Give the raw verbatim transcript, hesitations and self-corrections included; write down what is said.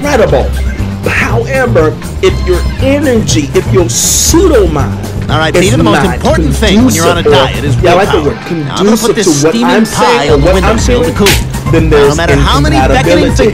incredible. However, if your energy, if your pseudo mind, all right, Peter, the most important thing when you're on a diet is willpower. Yeah, I like the word. Now, I'm going to put this steaming pie on the windowsill to cool. Then there's now, no matter how many beckoning fingers